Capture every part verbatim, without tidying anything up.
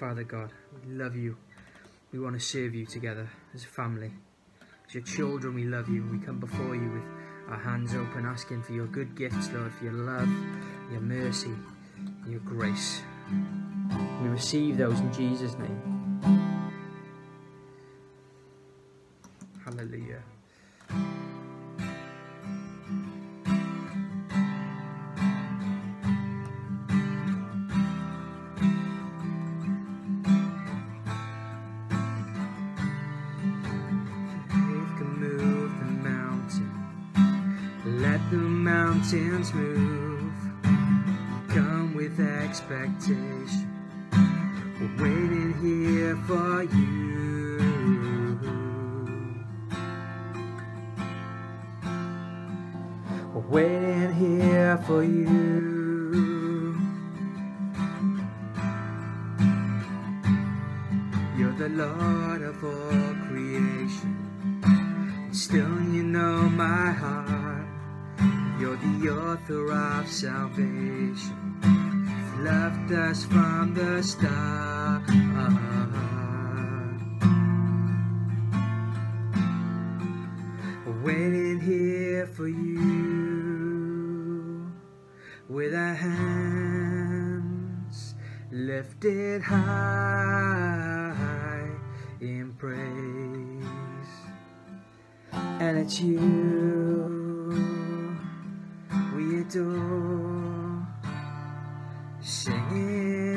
Father God. We love you. We want to serve you together as a family. As your children, we love you. We come before you with our hands open, asking for your good gifts, Lord, for your love, your mercy, your grace. We receive those in Jesus' name. Hallelujah. Let the mountains move. Come with expectation. We're waiting here for you. We're waiting here for you. You're the Lord of all creation. And still you know my heart. You're the author of salvation. You've loved us from the start. We're waiting here for you, with our hands lifted high in praise. And it's you we adore, singing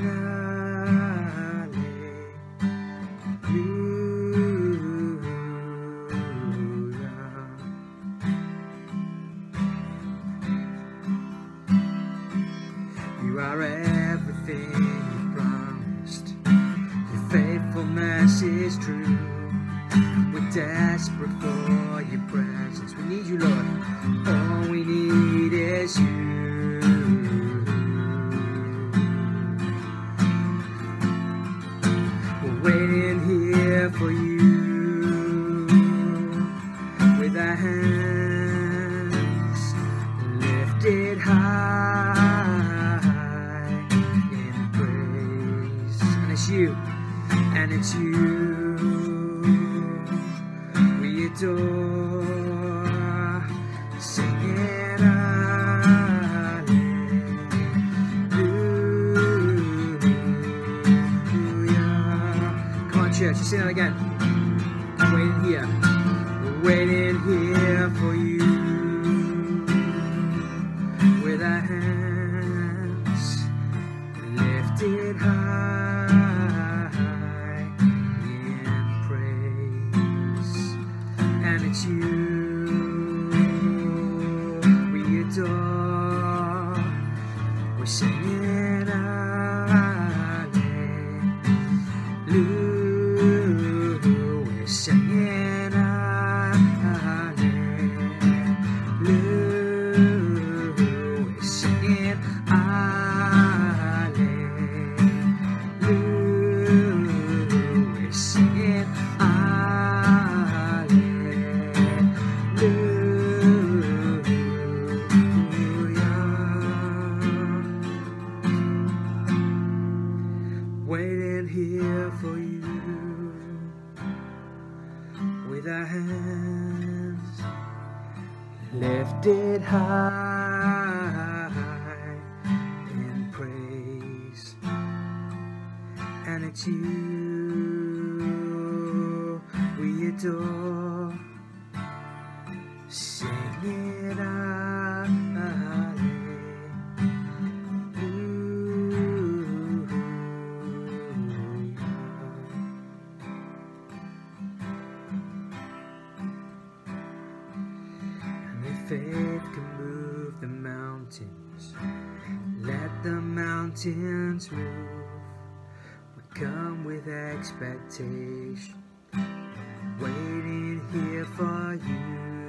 hallelujah. You are everything you promised. Your faithfulness is true. We're desperate for your presence. We need you, Lord. All we need is you. We're waiting here for you, with our hands lifted high in praise. And it's you, and it's you we adore, singing hallelujah. Come on, church, sing that again. I'm waiting here. We're waiting here for you, with our hands lifted high in praise. And it's you we adore. We're singing hallelujah. We're singing hallelujah. We're singing hallelujah. We're singing waiting here for you, with our hands lifted high in praise. And it's you we adore, singing faith can move the mountains. Let the mountains move. We come with expectation, waiting here for you.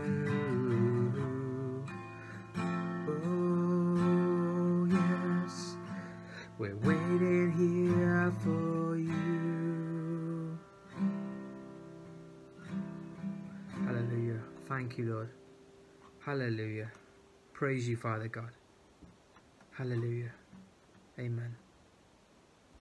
Oh yes, we're waiting here for you. Hallelujah. Thank you, Lord. Hallelujah. Praise you, Father God. Hallelujah. Amen.